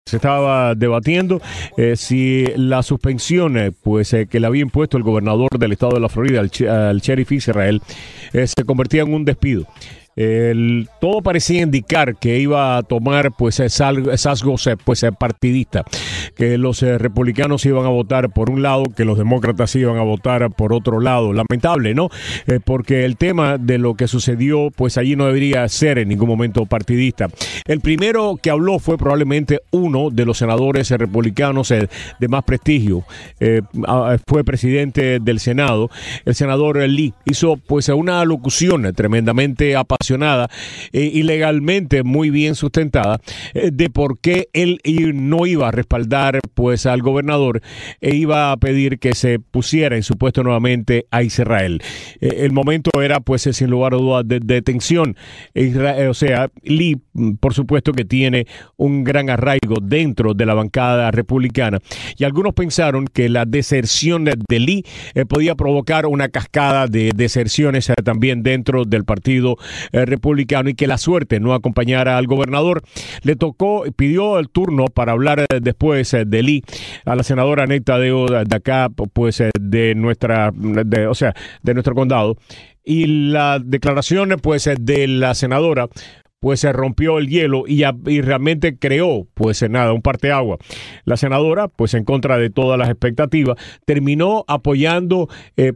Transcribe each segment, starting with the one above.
Se estaba debatiendo si la suspensión que le había impuesto el gobernador del estado de la Florida al sheriff Israel se convertía en un despido. Todo parecía indicar que iba a tomar sesgos partidistas, que los republicanos iban a votar por un lado, que los demócratas iban a votar por otro lado. Lamentable, ¿no? Porque el tema de lo que sucedió, pues allí no debería ser en ningún momento partidista. El primero que habló fue probablemente uno de los senadores republicanos de más prestigio. Fue presidente del Senado, el senador Lee. Hizo pues una alocución tremendamente apasionada y legalmente muy bien sustentada de por qué él no iba a respaldar pues al gobernador e iba a pedir que se pusiera en su puesto nuevamente a Israel. El momento era pues sin lugar a dudas de tensión. Lee por supuesto que tiene un gran arraigo dentro de la bancada republicana y algunos pensaron que la deserción de Lee podía provocar una cascada de deserciones también dentro del partido republicano y que la suerte no acompañara al gobernador. Le pidió el turno para hablar después de Lee a la senadora Annette Taddeo de acá, pues de nuestro condado, y la declaración pues de la senadora pues se rompió el hielo y realmente creó, pues un parteagua. La senadora, pues en contra de todas las expectativas, terminó apoyando, el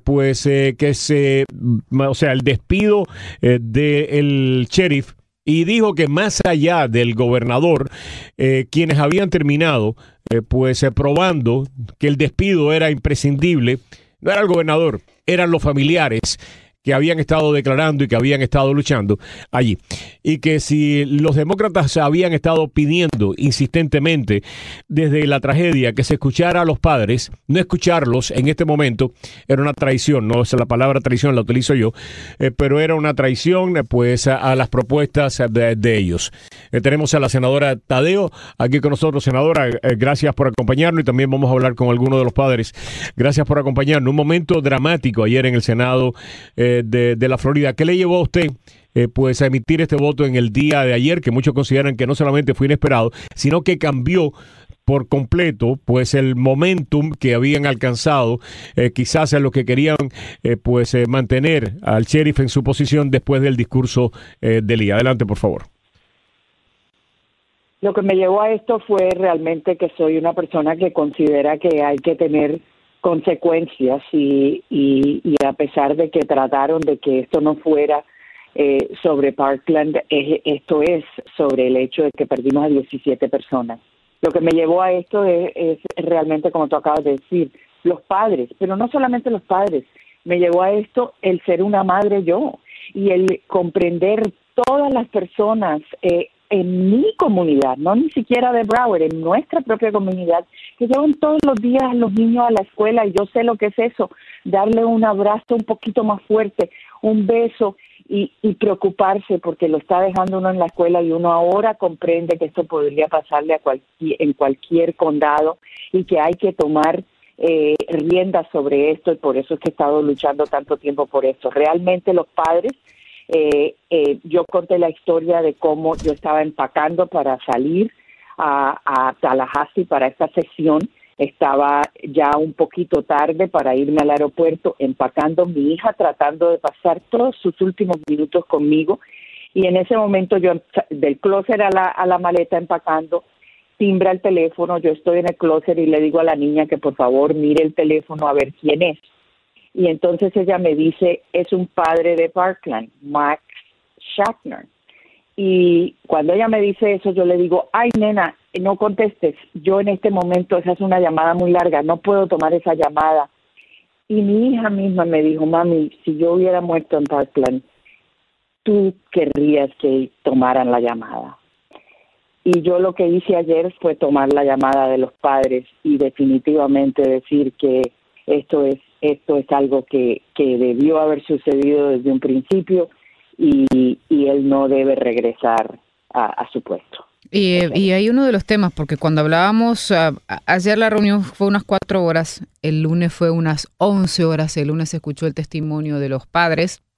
despido del sheriff y dijo que más allá del gobernador, quienes habían terminado, probando que el despido era imprescindible, no era el gobernador, eran los familiares que habían estado declarando y que habían estado luchando allí. Y que si los demócratas habían estado pidiendo insistentemente desde la tragedia que se escuchara a los padres, no escucharlos en este momento era una traición. No es la palabra traición, la utilizo yo, pero era una traición a las propuestas de ellos. Tenemos a la senadora Taddeo aquí con nosotros. Senadora, gracias por acompañarnos y también vamos a hablar con algunos de los padres. Gracias por acompañarnos. Un momento dramático ayer en el Senado de la Florida. ¿Qué le llevó a usted a emitir este voto en el día de ayer, que muchos consideran que no solamente fue inesperado, sino que cambió por completo el momentum que habían alcanzado, quizás a lo que querían mantener al sheriff en su posición después del discurso de Lee? Adelante, por favor. Lo que me llevó a esto fue realmente que soy una persona que considera que hay que tener consecuencias y a pesar de que trataron de que esto no fuera sobre Parkland, esto es sobre el hecho de que perdimos a 17 personas. Lo que me llevó a esto es realmente, como tú acabas de decir, los padres, pero no solamente los padres, me llevó a esto el ser una madre yo y el comprender todas las personas en mi comunidad, no ni siquiera de Broward, en nuestra propia comunidad, que llevan todos los días a los niños a la escuela y yo sé lo que es eso, darle un abrazo un poquito más fuerte, un beso y preocuparse porque lo está dejando uno en la escuela y uno ahora comprende que esto podría pasarle en cualquier condado y que hay que tomar riendas sobre esto y por eso es que he estado luchando tanto tiempo por esto. Realmente los padres, yo conté la historia de cómo yo estaba empacando para salir a Tallahassee para esta sesión. Estaba ya un poquito tarde para irme al aeropuerto, empacando, mi hija tratando de pasar todos sus últimos minutos conmigo y en ese momento yo del closet a la maleta empacando, timbra el teléfono, yo estoy en el closet y le digo a la niña que por favor mire el teléfono a ver quién es. Y entonces ella me dice, es un padre de Parkland, Max Schackner. Y cuando ella me dice eso, yo le digo, ay, nena, no contestes. Yo en este momento, esa es una llamada muy larga, no puedo tomar esa llamada. Y mi hija misma me dijo, mami, si yo hubiera muerto en Parkland, tú querrías que tomaran la llamada. Y yo lo que hice ayer fue tomar la llamada de los padres y definitivamente decir que esto es algo que debió haber sucedido desde un principio y él no debe regresar a su puesto. Y hay uno de los temas, porque cuando hablábamos, ayer la reunión fue unas 4 horas, el lunes fue unas 11 horas, el lunes se escuchó el testimonio de los padres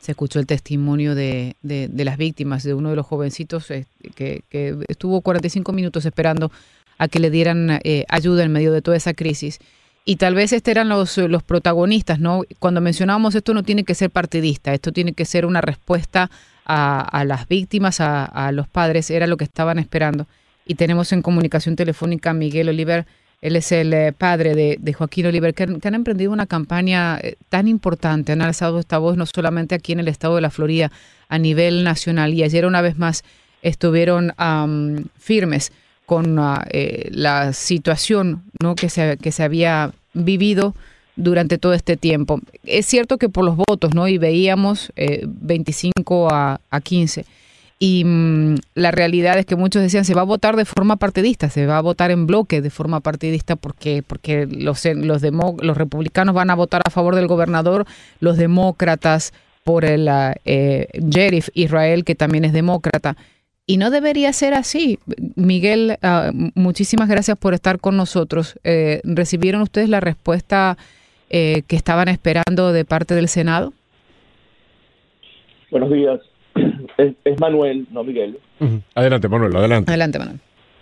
se escuchó el testimonio de las víctimas, de uno de los jovencitos que estuvo 45 minutos esperando a que le dieran ayuda en medio de toda esa crisis. Y tal vez eran los protagonistas, ¿no? Cuando mencionábamos esto no tiene que ser partidista, esto tiene que ser una respuesta a las víctimas, a los padres, era lo que estaban esperando. Y tenemos en comunicación telefónica a Miguel Oliver. Él es el padre de Joaquín Oliver, que han emprendido una campaña tan importante, han alzado esta voz no solamente aquí en el estado de la Florida, a nivel nacional. Y ayer una vez más estuvieron firmes con la situación, ¿no?, que se había vivido durante todo este tiempo. Es cierto que por los votos, ¿no?, y veíamos 25 a 15. Y la realidad es que muchos decían se va a votar de forma partidista, se va a votar en bloque de forma partidista porque los republicanos van a votar a favor del gobernador, los demócratas por el sheriff Israel, que también es demócrata. Y no debería ser así. Miguel, muchísimas gracias por estar con nosotros. ¿Recibieron ustedes la respuesta que estaban esperando de parte del Senado? Buenos días. Es Manuel, no Miguel. Adelante, Manuel, adelante. Adelante, Manuel.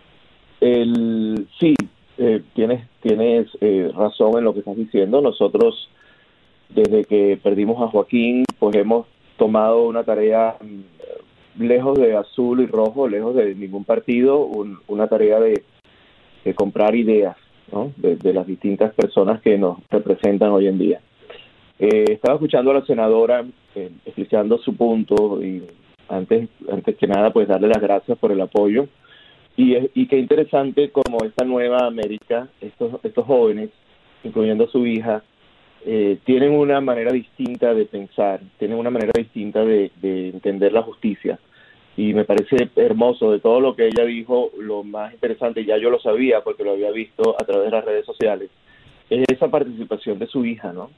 Sí, tienes razón en lo que estás diciendo. Nosotros, desde que perdimos a Joaquín, pues hemos tomado una tarea lejos de azul y rojo, lejos de ningún partido, una tarea de comprar ideas, ¿no?, de las distintas personas que nos representan hoy en día. Estaba escuchando a la senadora explicando su punto y antes que nada pues darle las gracias por el apoyo y qué interesante como esta nueva América, estos jóvenes, incluyendo a su hija, tienen una manera distinta de pensar, tienen una manera distinta de entender la justicia. Y me parece hermoso. De todo lo que ella dijo, lo más interesante, ya yo lo sabía porque lo había visto a través de las redes sociales, es esa participación de su hija, ¿no?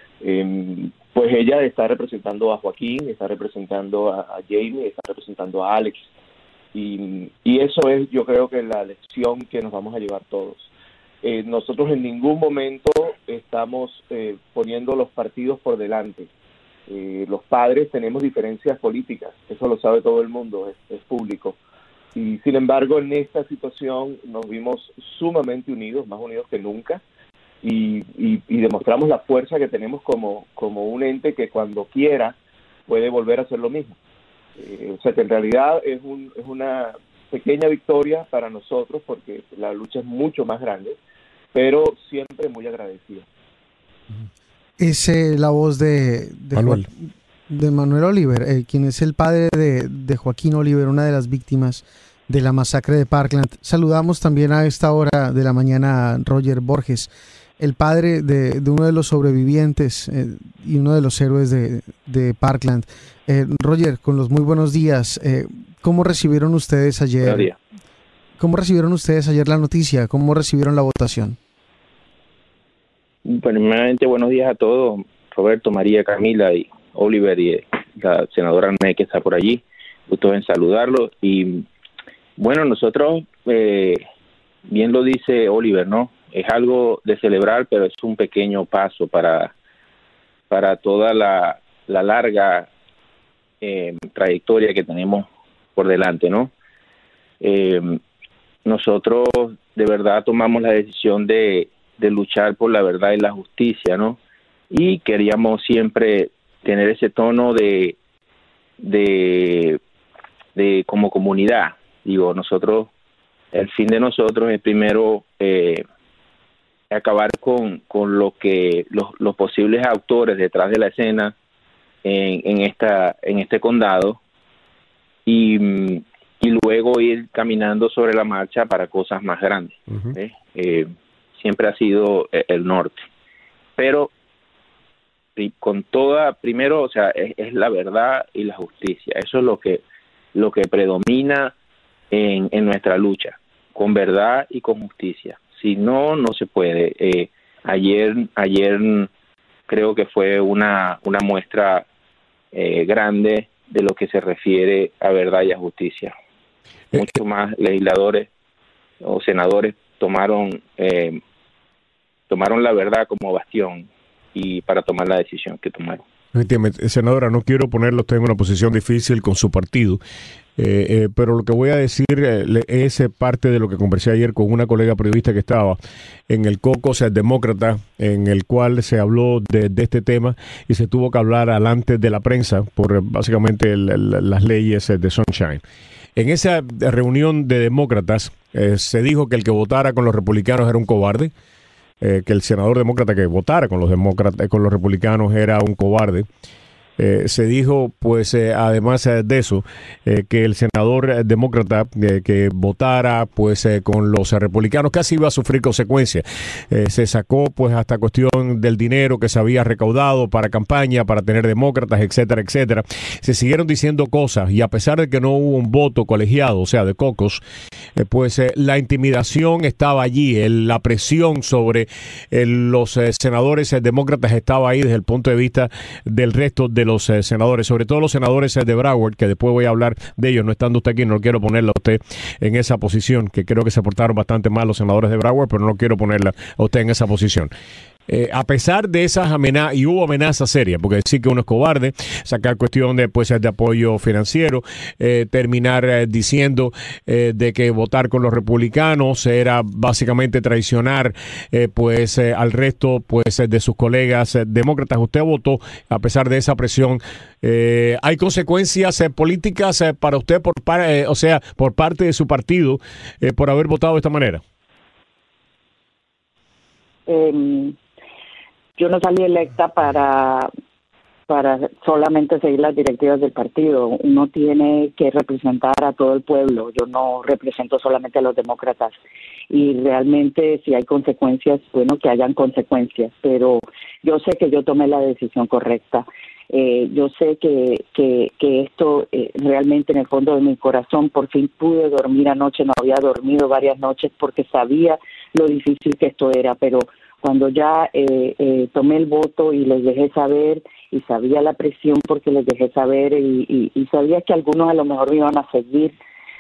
Pues ella está representando a Joaquín, está representando a Jamie, está representando a Alex. Y eso es, yo creo que la lección que nos vamos a llevar todos. Nosotros en ningún momento estamos poniendo los partidos por delante. Los padres tenemos diferencias políticas, eso lo sabe todo el mundo, es público. Y sin embargo, en esta situación nos vimos sumamente unidos, más unidos que nunca, y demostramos la fuerza que tenemos como un ente que cuando quiera puede volver a hacer lo mismo. O sea que en realidad es una pequeña victoria para nosotros porque la lucha es mucho más grande, pero siempre muy agradecida. Es la voz de Manuel Oliver, quien es el padre de Joaquín Oliver, una de las víctimas de la masacre de Parkland. Saludamos también a esta hora de la mañana a Roger Borges, el padre de uno de los sobrevivientes y uno de los héroes de Parkland. Roger, con los muy buenos días. ¿Cómo recibieron ustedes ayer? ¿Cómo recibieron ustedes ayer la noticia? ¿Cómo recibieron la votación? Primeramente, buenos días a todos, Roberto, María, Camila y Oliver y la senadora Arne que está por allí. Gusto en saludarlos. Y bueno, nosotros, bien lo dice Oliver, ¿no? Es algo de celebrar, pero es un pequeño paso para toda la larga trayectoria que tenemos por delante, ¿no? Nosotros de verdad tomamos la decisión de luchar por la verdad y la justicia, ¿no? Y queríamos siempre tener ese tono de como comunidad. Digo, nosotros, el fin de nosotros es primero acabar con lo que los posibles autores detrás de la escena en este condado y luego ir caminando sobre la marcha para cosas más grandes. Uh-huh. Siempre ha sido el norte, pero con primero, o sea, es la verdad y la justicia. Eso es lo que predomina en nuestra lucha, con verdad y con justicia. Si no, no se puede. Ayer creo que fue una muestra grande de lo que se refiere a verdad y a justicia. Muchos más legisladores o senadores tomaron la verdad como bastión y para tomar la decisión que tomaron. Efectivamente, senadora, no quiero ponerlo usted en una posición difícil con su partido, pero lo que voy a decir es parte de lo que conversé ayer con una colega periodista que estaba en el caucus demócrata, en el cual se habló de este tema y se tuvo que hablar delante de la prensa por básicamente las leyes de Sunshine. En esa reunión de demócratas se dijo que el que votara con los republicanos era un cobarde, que el senador demócrata que votara con los republicanos era un cobarde. Se dijo, pues, además de eso, que el senador demócrata que votara, pues, con los republicanos casi iba a sufrir consecuencias. Se sacó, pues, hasta cuestión del dinero que se había recaudado para campaña, para tener demócratas, etcétera, etcétera. Se siguieron diciendo cosas y a pesar de que no hubo un voto colegiado, o sea, de caucus, pues, la intimidación estaba allí, la presión sobre los senadores demócratas estaba ahí desde el punto de vista del resto de los senadores, sobre todo los senadores de Broward, que después voy a hablar de ellos, no estando usted aquí, no quiero ponerla a usted en esa posición, que creo que se portaron bastante mal los senadores de Broward, pero no quiero ponerla a usted en esa posición. A pesar de esas amenazas, y hubo amenazas serias, porque decir que uno es cobarde, sacar cuestión de, pues, de apoyo financiero, terminar diciendo de que votar con los republicanos era básicamente traicionar al resto pues de sus colegas demócratas. Usted votó a pesar de esa presión. ¿Hay consecuencias políticas para usted por parte de su partido por haber votado de esta manera? Yo no salí electa para solamente seguir las directivas del partido. Uno tiene que representar a todo el pueblo. Yo no represento solamente a los demócratas. Y realmente si hay consecuencias, bueno, que hayan consecuencias. Pero yo sé que yo tomé la decisión correcta. Yo sé que esto realmente en el fondo de mi corazón, por fin pude dormir anoche. No había dormido varias noches porque sabía lo difícil que esto era, pero cuando ya tomé el voto y les dejé saber, y sabía la presión porque les dejé saber, y sabía que algunos a lo mejor me iban a seguir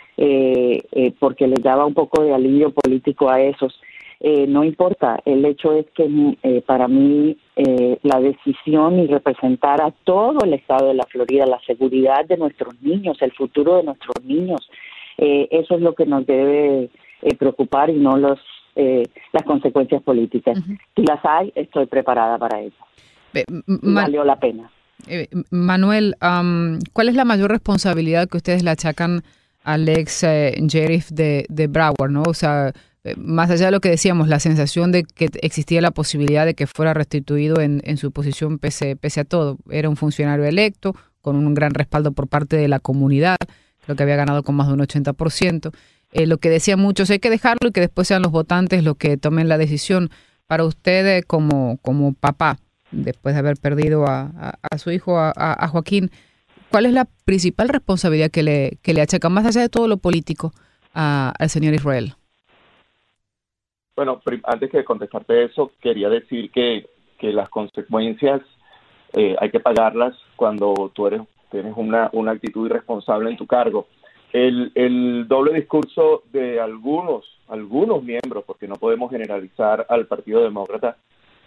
porque les daba un poco de alivio político a esos. No importa, el hecho es que para mí la decisión y representar a todo el estado de la Florida, la seguridad de nuestros niños, el futuro de nuestros niños, eso es lo que nos debe preocupar y no las consecuencias políticas. Uh-huh. Si las hay, estoy preparada para eso. Valió la pena. Manuel, ¿cuál es la mayor responsabilidad que ustedes le achacan al ex sheriff de Broward, ¿no? O sea, más allá de lo que decíamos, la sensación de que existía la posibilidad de que fuera restituido en su posición pese a todo. Era un funcionario electo, con un gran respaldo por parte de la comunidad, creo que había ganado con más de un 80%. Lo que decían muchos, hay que dejarlo y que después sean los votantes los que tomen la decisión. Para usted como papá, después de haber perdido a su hijo, a Joaquín, ¿cuál es la principal responsabilidad que le achacan, más allá de todo lo político, al señor Israel? Bueno, antes de contestarte eso, quería decir que las consecuencias hay que pagarlas cuando tú tienes una actitud irresponsable en tu cargo. El doble discurso de algunos miembros, porque no podemos generalizar al Partido Demócrata,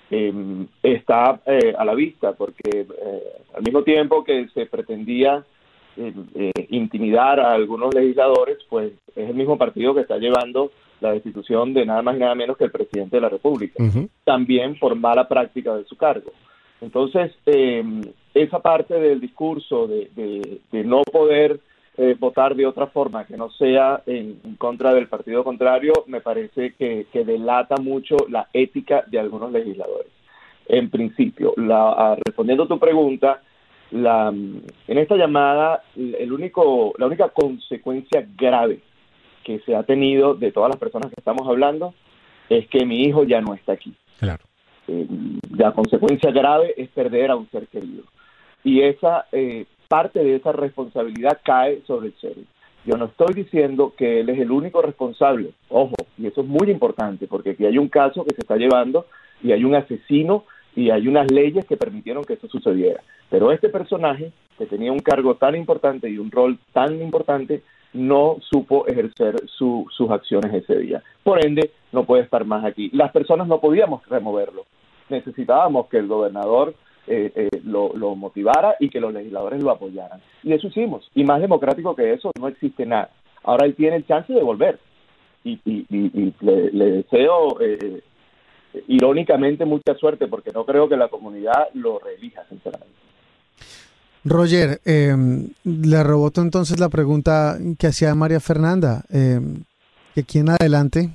está a la vista, porque al mismo tiempo que se pretendía intimidar a algunos legisladores, pues es el mismo partido que está llevando la destitución de nada más y nada menos que el presidente de la República, uh-huh. También por mala práctica de su cargo. Entonces, esa parte del discurso de no poder votar de otra forma que no sea en contra del partido contrario, me parece que delata mucho la ética de algunos legisladores. En principio, respondiendo a tu pregunta, en esta llamada, la única consecuencia grave que se ha tenido de todas las personas que estamos hablando es que mi hijo ya no está aquí. Claro. La consecuencia grave es perder a un ser querido. Y esa parte de esa responsabilidad cae sobre el sheriff. Yo no estoy diciendo que él es el único responsable, ojo, y eso es muy importante, porque aquí hay un caso que se está llevando y hay un asesino y hay unas leyes que permitieron que eso sucediera. Pero este personaje, que tenía un cargo tan importante y un rol tan importante, no supo ejercer sus acciones ese día. Por ende, no puede estar más aquí. Las personas no podíamos removerlo. Necesitábamos que el gobernador lo motivara y que los legisladores lo apoyaran. Y eso hicimos. Y más democrático que eso no existe nada. Ahora él tiene el chance de volver. Y le deseo irónicamente mucha suerte, porque no creo que la comunidad lo reelija, sinceramente. Roger, le reboto entonces la pregunta que hacía María Fernanda, que aquí en adelante.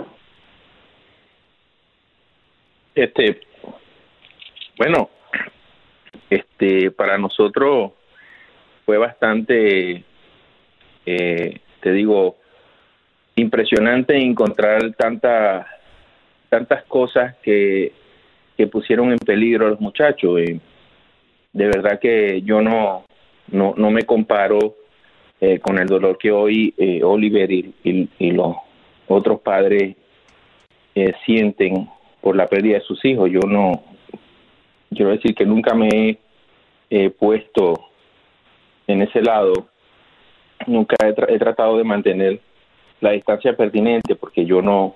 Bueno, para nosotros fue bastante, te digo, impresionante encontrar tantas cosas que pusieron en peligro a los muchachos. De verdad que yo no me comparo con el dolor que hoy Oliver y los otros padres sienten por la pérdida de sus hijos. Quiero decir que nunca me he puesto en ese lado, nunca he tratado de mantener la distancia pertinente, porque yo no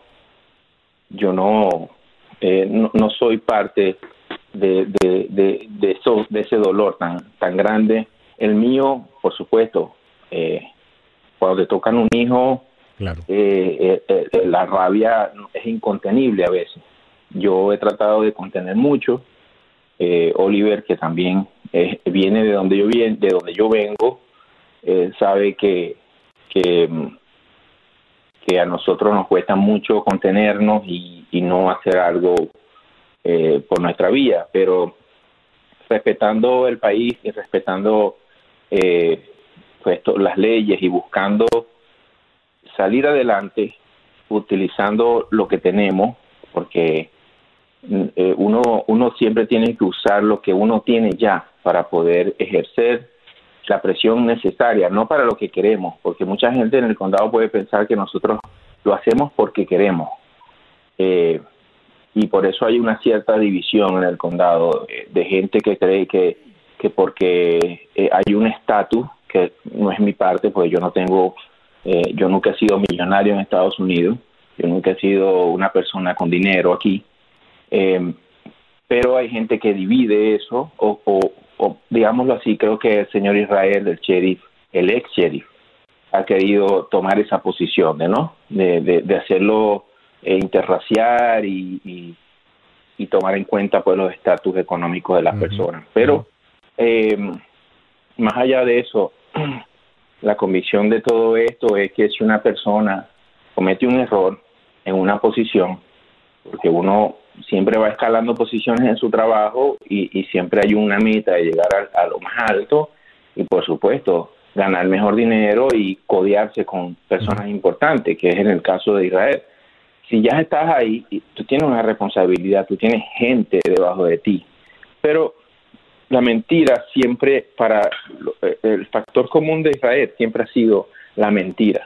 soy parte de ese dolor tan grande. El mío, por supuesto, cuando te tocan un hijo, claro, la rabia es incontenible a veces. Yo he tratado de contener mucho. Oliver, que también viene de donde yo vengo, sabe que a nosotros nos cuesta mucho contenernos y no hacer algo por nuestra vía, pero respetando el país y respetando las leyes y buscando salir adelante utilizando lo que tenemos, porque uno siempre tiene que usar lo que uno tiene ya para poder ejercer la presión necesaria, no para lo que queremos, porque mucha gente en el condado puede pensar que nosotros lo hacemos porque queremos, y por eso hay una cierta división en el condado de gente que cree que porque hay un estatus, que no es mi parte, porque yo nunca he sido millonario en Estados Unidos, yo nunca he sido una persona con dinero aquí, pero hay gente que divide eso, o digámoslo así, creo que el señor Israel, el ex sheriff, ha querido tomar esa posición de hacerlo interracial y tomar en cuenta pues los estatus económicos de las personas. Pero más allá de eso, la convicción de todo esto es que si una persona comete un error en una posición, porque uno siempre va escalando posiciones en su trabajo y siempre hay una meta de llegar a lo más alto y, por supuesto, ganar mejor dinero y codearse con personas importantes, que es en el caso de Israel. Si ya estás ahí, tú tienes una responsabilidad, tú tienes gente debajo de ti, pero la mentira siempre, para el factor común de Israel siempre ha sido la mentira.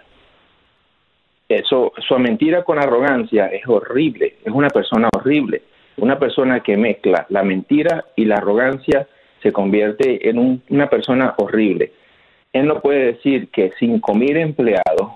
Su mentira con arrogancia es horrible, es una persona horrible, una persona que mezcla la mentira y la arrogancia se convierte en una persona horrible. Él no puede decir que 5,000 empleados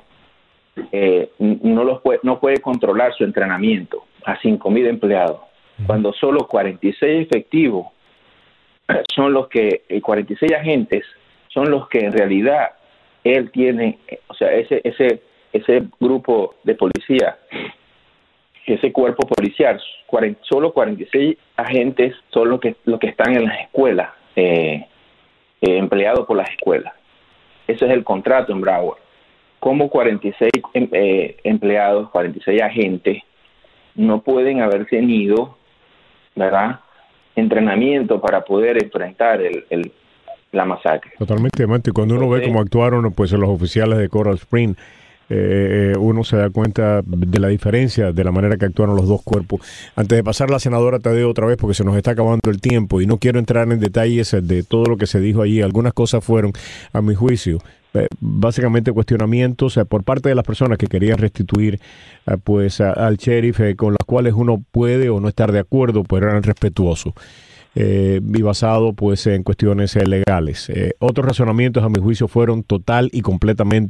no puede controlar su entrenamiento a 5,000 empleados, cuando solo 46 efectivos son los que, 46 agentes son los que en realidad él tiene, o sea, ese grupo de policía, ese cuerpo policial, solo 46 agentes son los que están en las escuelas, empleados por las escuelas. Ese es el contrato en Broward. Como 46 empleados, 46 agentes no pueden haber tenido, ¿verdad?, entrenamiento para poder enfrentar la masacre. Totalmente, Mati. Cuando uno ve cómo actuaron pues los oficiales de Coral Springs, uno se da cuenta de la diferencia de la manera que actuaron los dos cuerpos. Antes de pasar a la senadora Tadeo otra vez, porque se nos está acabando el tiempo y no quiero entrar en detalles de todo lo que se dijo allí, algunas cosas fueron, a mi juicio, básicamente cuestionamientos por parte de las personas que querían restituir al sheriff, con las cuales uno puede o no estar de acuerdo, pero eran respetuosos. Y basado pues en cuestiones legales. Otros razonamientos a mi juicio fueron total y completamente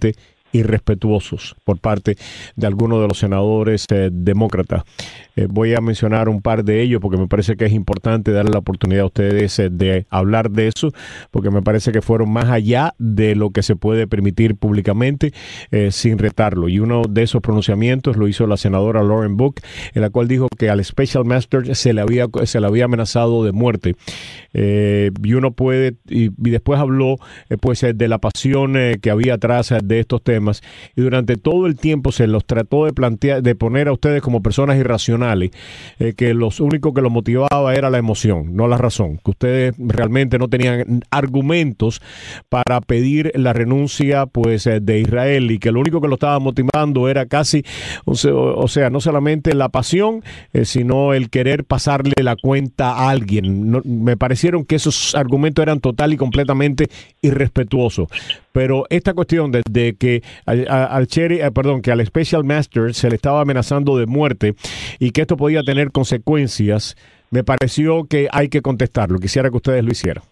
irrespetuosos por parte de algunos de los senadores demócratas. Voy a mencionar un par de ellos porque me parece que es importante darle la oportunidad a ustedes de hablar de eso, porque me parece que fueron más allá de lo que se puede permitir públicamente sin retarlo. Y uno de esos pronunciamientos lo hizo la senadora Lauren Book, en la cual dijo que al Special Master se le había amenazado de muerte. Y uno puede, y después habló pues de la pasión que había atrás de estos temas, y durante todo el tiempo se los trató de plantear, de poner a ustedes como personas irracionales, que lo único que los motivaba era la emoción, no la razón, que ustedes realmente no tenían argumentos para pedir la renuncia pues de Israel, y que lo único que lo estaba motivando era casi, o sea, no solamente la pasión, sino el querer pasarle la cuenta a alguien. No, me parecieron que esos argumentos eran total y completamente irrespetuosos. Pero esta cuestión de que que al Special Master se le estaba amenazando de muerte y que esto podía tener consecuencias, me pareció que hay que contestarlo. Quisiera que ustedes lo hicieran.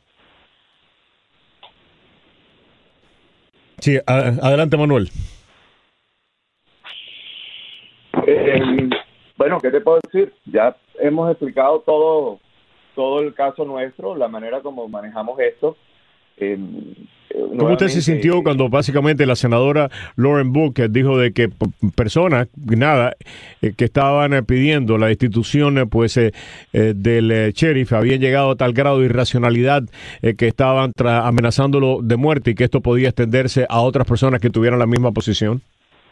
Sí, adelante, Manuel. Bueno, ¿qué te puedo decir? Ya hemos explicado todo el caso nuestro, la manera como manejamos esto. ¿Cómo usted se sintió cuando básicamente la senadora Lauren Book dijo de que personas, que estaban pidiendo la destitución del sheriff habían llegado a tal grado de irracionalidad que estaban amenazándolo de muerte y que esto podía extenderse a otras personas que tuvieran la misma posición?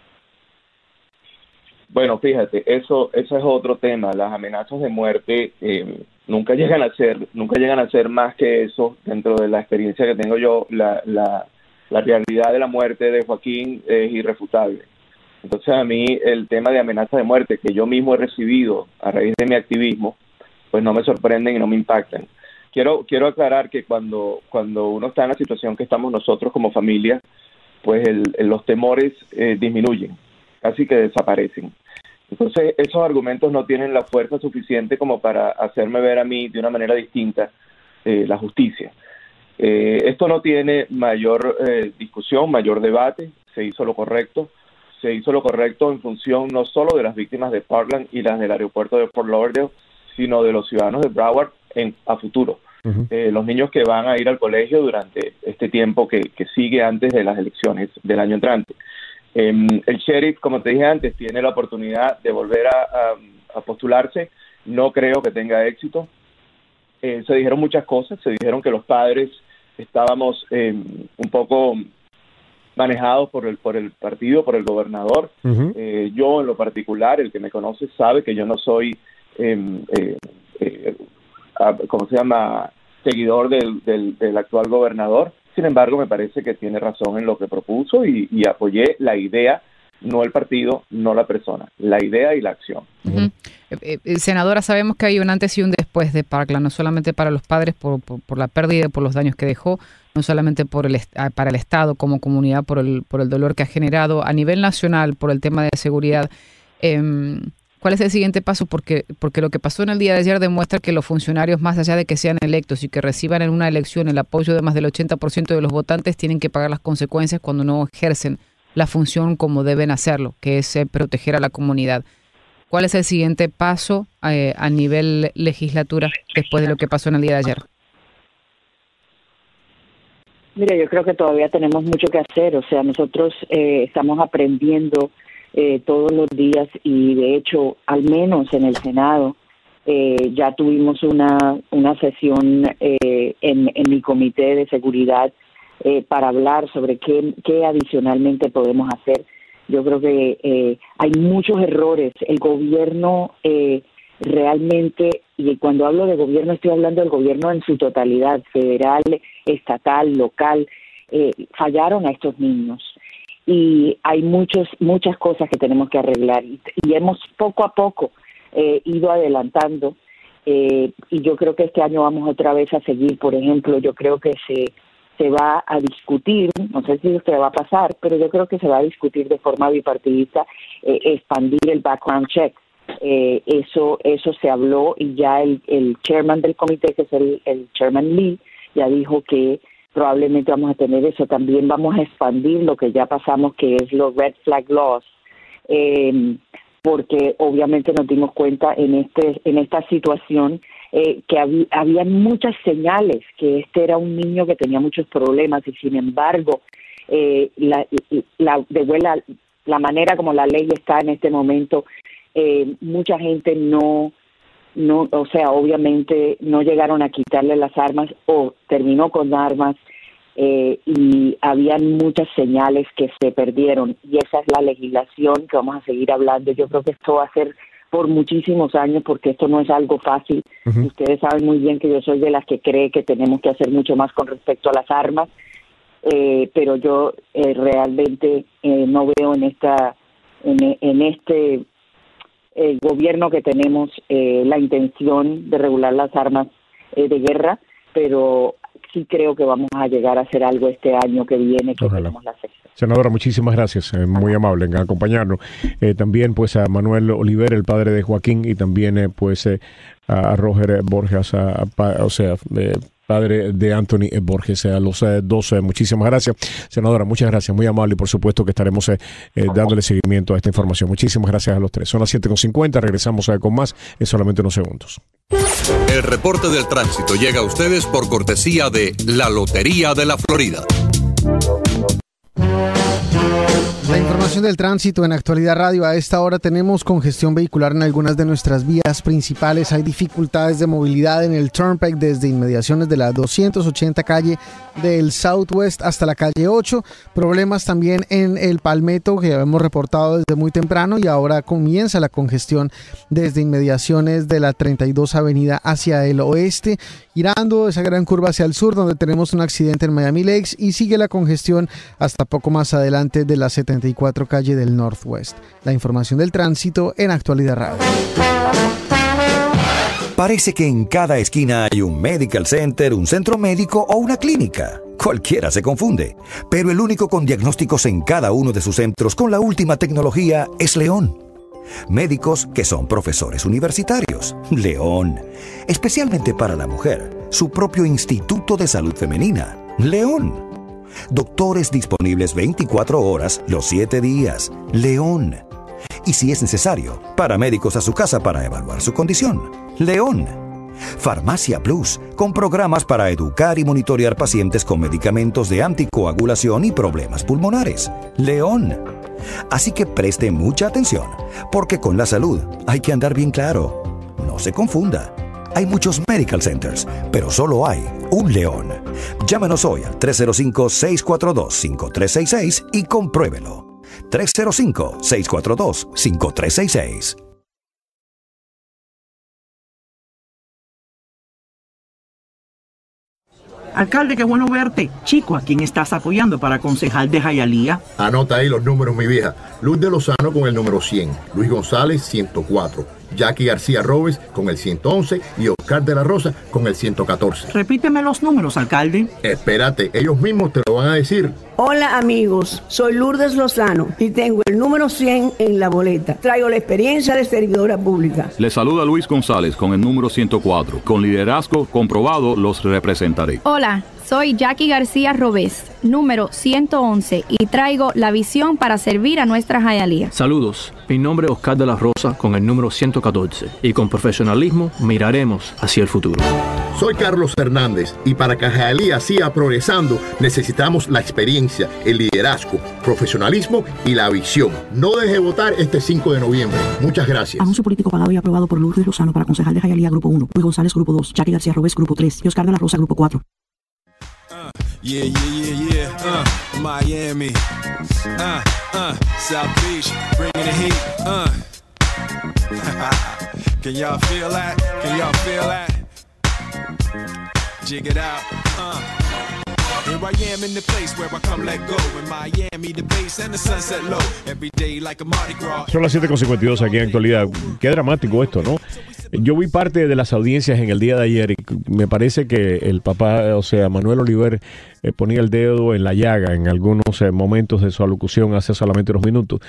Bueno, fíjate, eso es otro tema. Las amenazas de muerte nunca llegan a ser más que eso. Dentro de la experiencia que tengo yo, la realidad de la muerte de Joaquín es irrefutable. Entonces, a mí el tema de amenazas de muerte que yo mismo he recibido a raíz de mi activismo, pues no me sorprenden y no me impactan. Quiero aclarar que cuando uno está en la situación que estamos nosotros como familia, pues los temores disminuyen, casi que desaparecen. Entonces, esos argumentos no tienen la fuerza suficiente como para hacerme ver a mí de una manera distinta la justicia. Esto no tiene mayor discusión, mayor debate. Se hizo lo correcto en función no solo de las víctimas de Parkland y las del aeropuerto de Fort Lauderdale, sino de los ciudadanos de Broward a futuro. Uh-huh. Los niños que van a ir al colegio durante este tiempo que sigue antes de las elecciones del año entrante. El sheriff, como te dije antes, tiene la oportunidad de volver a postularse. No creo que tenga éxito. Se dijeron muchas cosas. Se dijeron que los padres estábamos un poco manejados por el partido, por el gobernador. Uh-huh. Yo, en lo particular, el que me conoce sabe que yo no soy, seguidor del actual gobernador. Sin embargo, me parece que tiene razón en lo que propuso y apoyé la idea, no el partido, no la persona, la idea y la acción. Uh-huh. Senadora, sabemos que hay un antes y un después de Parkland, no solamente para los padres por la pérdida, por los daños que dejó, no solamente para el Estado como comunidad, por el dolor que ha generado a nivel nacional, por el tema de seguridad. ¿Cuál es el siguiente paso? Porque lo que pasó en el día de ayer demuestra que los funcionarios, más allá de que sean electos y que reciban en una elección el apoyo de más del 80% de los votantes, tienen que pagar las consecuencias cuando no ejercen la función como deben hacerlo, que es proteger a la comunidad. ¿Cuál es el siguiente paso a nivel legislatura después de lo que pasó en el día de ayer? Mira, yo creo que todavía tenemos mucho que hacer. O sea, nosotros estamos aprendiendo todos los días y de hecho, al menos en el Senado, ya tuvimos una sesión en mi comité de seguridad para hablar sobre qué adicionalmente podemos hacer. Yo creo que hay muchos errores. El gobierno realmente, y cuando hablo de gobierno estoy hablando del gobierno en su totalidad, federal, estatal, local, fallaron a estos niños. Y hay muchas cosas que tenemos que arreglar y hemos poco a poco ido adelantando y yo creo que este año vamos otra vez a seguir. Por ejemplo, yo creo que se va a discutir, no sé si esto va a pasar, pero yo creo que se va a discutir de forma bipartidista expandir el background check. Eso se habló y ya el chairman del comité, que es el chairman Lee, ya dijo que probablemente vamos a tener eso. También vamos a expandir lo que ya pasamos, que es los Red Flag Laws, porque obviamente nos dimos cuenta en esta situación que habían muchas señales que este era un niño que tenía muchos problemas, y sin embargo la manera como la ley está en este momento, mucha gente no, o sea, obviamente no llegaron a quitarle las armas o terminó con armas, y habían muchas señales que se perdieron, y esa es la legislación que vamos a seguir hablando. Yo creo que esto va a ser por muchísimos años, porque esto no es algo fácil. Uh-huh. Ustedes saben muy bien que yo soy de las que cree que tenemos que hacer mucho más con respecto a las armas, pero yo realmente no veo en este gobierno que tenemos la intención de regular las armas de guerra, pero sí creo que vamos a llegar a hacer algo este año que viene, que tenemos la sexta. Senadora, muchísimas gracias, muy amable en acompañarnos. También pues a Manuel Oliver, el padre de Joaquín, y también pues a Roger Borges, padre de Anthony Borges, a los dos, muchísimas gracias. Senadora, muchas gracias, muy amable, y por supuesto que estaremos dándole seguimiento a esta información. Muchísimas gracias a los tres. Son las 7:50, regresamos con más en solamente unos segundos. El reporte del tránsito llega a ustedes por cortesía de la Lotería de la Florida. La información del tránsito en Actualidad Radio. A esta hora tenemos congestión vehicular en algunas de nuestras vías principales. Hay dificultades de movilidad en el Turnpike desde inmediaciones de la 280 calle del Southwest hasta la calle 8. Problemas también en el Palmetto, que hemos reportado desde muy temprano, y ahora comienza la congestión desde inmediaciones de la 32 Avenida hacia el oeste, girando esa gran curva hacia el sur, donde tenemos un accidente en Miami Lakes, y sigue la congestión hasta poco más adelante de la 74 calle del Northwest. La información del tránsito en Actualidad Radio. Parece que en cada esquina hay un medical center, un centro médico o una clínica. Cualquiera se confunde, pero el único con diagnósticos en cada uno de sus centros con la última tecnología es León. Médicos que son profesores universitarios. León. Especialmente para la mujer, su propio Instituto de Salud Femenina. León. Doctores disponibles 24 horas los 7 días. León. Y si es necesario, paramédicos a su casa para evaluar su condición. León. Farmacia Plus, con programas para educar y monitorear pacientes con medicamentos de anticoagulación y problemas pulmonares. León. Así que preste mucha atención, porque con la salud hay que andar bien claro. No se confunda. Hay muchos medical centers, pero solo hay un León. Llámenos hoy al 305-642-5366 y compruébelo. 305-642-5366. Alcalde, qué bueno verte. Chico, ¿a quién estás apoyando para concejal de Hialeah? Anota ahí los números, mi vieja. Luz de Lozano con el número 100, Luis González 104, Jackie García Robes con el 111 y Oscar de la Rosa con el 114. Repíteme los números, alcalde. Espérate, ellos mismos te lo van a decir. Hola amigos, soy Lourdes Lozano y tengo el número 100 en la boleta. Traigo la experiencia de servidora pública. Le saluda Luis González con el número 104. Con liderazgo comprobado los representaré. Hola, soy Jackie García Robés, número 111, y traigo la visión para servir a nuestra Hialeah. Saludos, mi nombre es Oscar de la Rosa con el número 114 y con profesionalismo miraremos hacia el futuro. Soy Carlos Hernández y para que Hialeah siga progresando necesitamos la experiencia, el liderazgo, profesionalismo y la visión. No deje votar este 5 de noviembre. Muchas gracias. Anuncio político pagado y aprobado por Lourdes Lozano para concejal de Hialeah Grupo 1, Luis González Grupo 2, Jackie García Robés Grupo 3 y Oscar de la Rosa Grupo 4. Yeah, Miami, South Beach, bringing the heat, Can y'all feel that? Can y'all feel that? Jig it out, Here I am in the place where I come let go. In Miami, the bass and the sunset low. Every day like a Mardi Gras. Son las 7:52 aquí en Actualidad. Qué dramático esto, ¿no? Yo vi parte de las audiencias en el día de ayer y me parece que el papá, o sea, Manuel Oliver, ponía el dedo en la llaga en algunos momentos de su alocución hace solamente unos minutos.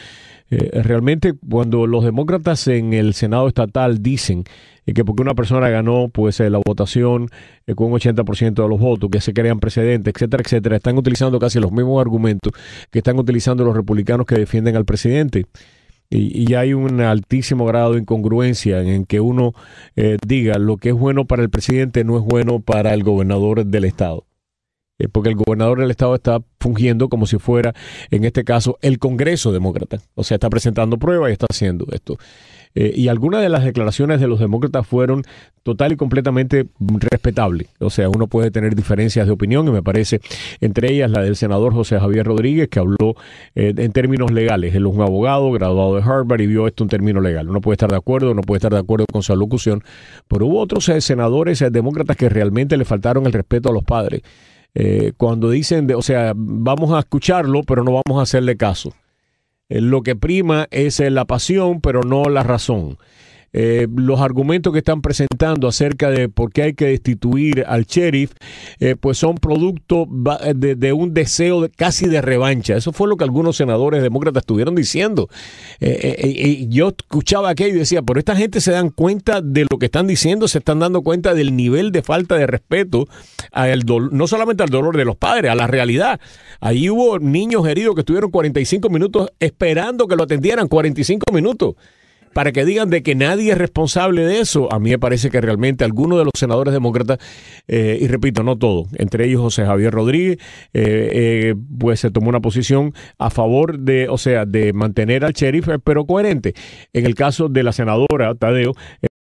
Realmente cuando los demócratas en el Senado estatal dicen que porque una persona ganó pues la votación con un 80% de los votos, que se crean precedentes, etcétera, etcétera, están utilizando casi los mismos argumentos que están utilizando los republicanos que defienden al presidente. Y hay un altísimo grado de incongruencia en que uno diga lo que es bueno para el presidente no es bueno para el gobernador del estado. Porque el gobernador del estado está fungiendo como si fuera, en este caso, el Congreso demócrata. O sea, está presentando pruebas y está haciendo esto. Y algunas de las declaraciones de los demócratas fueron total y completamente respetables. O sea, uno puede tener diferencias de opinión y me parece, entre ellas la del senador José Javier Rodríguez, que habló en términos legales. Él es un abogado graduado de Harvard y vio esto en términos legales. Uno puede estar de acuerdo, no puede estar de acuerdo con su alocución, pero hubo otros senadores demócratas que realmente le faltaron el respeto a los padres. Cuando dicen, o sea, vamos a escucharlo, pero no vamos a hacerle caso. Lo que prima es la pasión, pero no la razón. Los argumentos que están presentando acerca de por qué hay que destituir al sheriff, pues son producto de un deseo casi de revancha. Eso fue lo que algunos senadores demócratas estuvieron diciendo. Yo escuchaba aquello y decía, pero esta gente se dan cuenta de lo que están diciendo, se están dando cuenta del nivel de falta de respeto no solamente al dolor de los padres, a la realidad. Ahí hubo niños heridos que estuvieron 45 minutos esperando que lo atendieran, 45 minutos. Para que digan de que nadie es responsable de eso, a mí me parece que realmente algunos de los senadores demócratas, y repito, no todos, entre ellos José Javier Rodríguez, pues se tomó una posición a favor de, o sea, de mantener al sheriff, pero coherente. En el caso de la senadora Tadeo,